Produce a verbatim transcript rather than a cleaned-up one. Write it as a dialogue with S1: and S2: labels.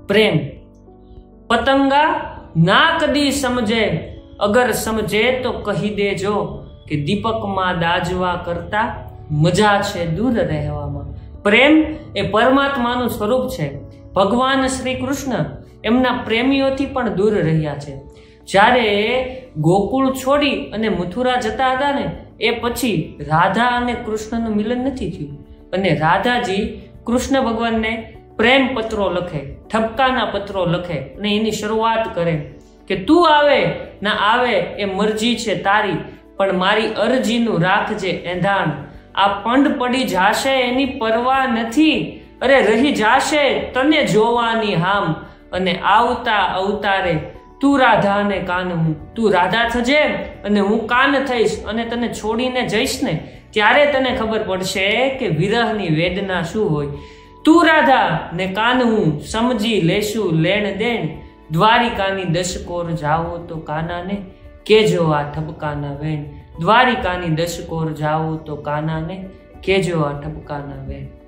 S1: प्रेम। पतंगा ना कदी समझे, अगर समझे तो कही देजो कि दीपक में दाजवा करता मजा छे दूर रहेवामां। प्रेम ए परमात्मानुं स्वरूप छे। भगवान श्री कृष्ण एमना प्रेमीओथी पण दूर रह्या छे। ज्यारे गोकुळ छोड़ी अने मथुरा जता हता ने ए पछी राधा अने कृष्णनुं मिलन नथी थयुं अने राधाजी कृष्ण भगवान ने प्रेम पत्रो लखे, ठपकाना पत्रो लखे अने एनी शरूआत करे के तू आवे ना आवे ए मरजी छे तारी, पण मारी अरजीनुं राखजे एंधाण। आ पंड पड़ी जाशे एनी परवाह नथी, अरे रही जाशे तने जोवानी हाम। अने आवता अवतारे तू राधा ने कान हूँ, तू राधा थजे अने हूँ कान थईश अने तने छोड़ीने जईश ने त्यारे तने खबर पड़शे के विरहनी वेदना शुं होय। तू राधा ने कान हूँ समझी लेशु लेण देण, द्वारिकानी दश कोर जाओ तो काना ने केजो आ ठपकाना वेण। द्वारिकानी दश कोर जाओ तो काना ने केजो आ ठपकाना वेण।